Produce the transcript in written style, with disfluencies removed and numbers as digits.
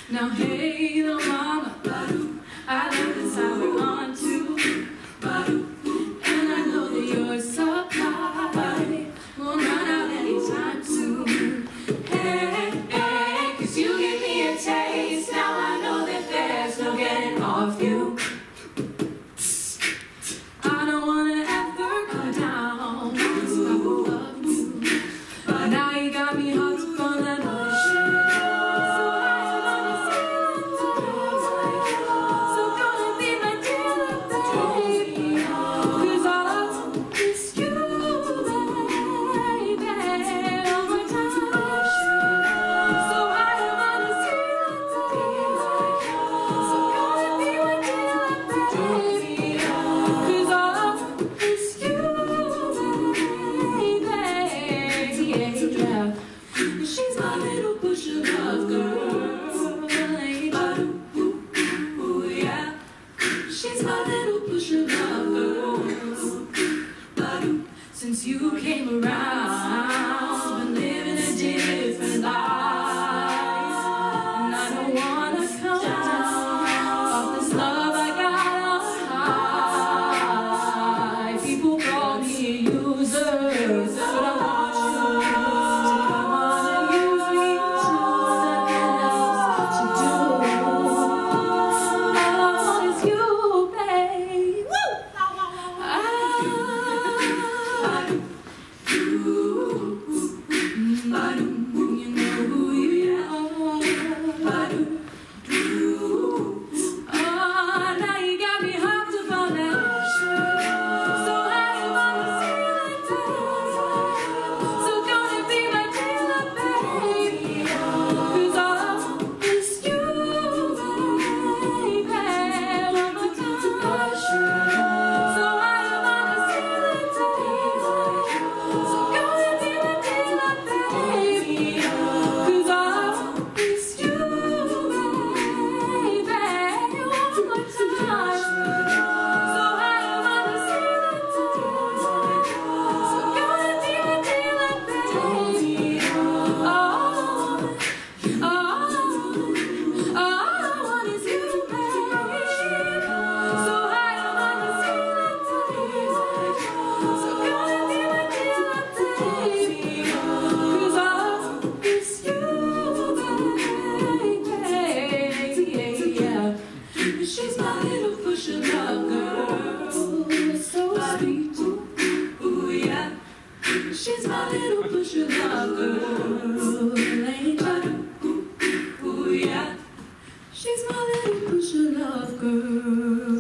Now hey, little mama, I know this how we're on to, and I know that your supply won't run out anytime soon. Hey, hey, 'cause you give me a taste, now I know that there's no getting off you. I don't wanna ever go down, 'cause I love you, but now you got me hooked on that ocean. Since you came around, been living a different life, and I don't wanna come down off this love I got on high. People call me a user, but I want you to come on and use me till nothing else to do. All I want is you, babe. She's my little pusher love girl, so sweet, ooh yeah. She's my little pusher love girl, angel, ooh yeah. She's my little pusher love girl.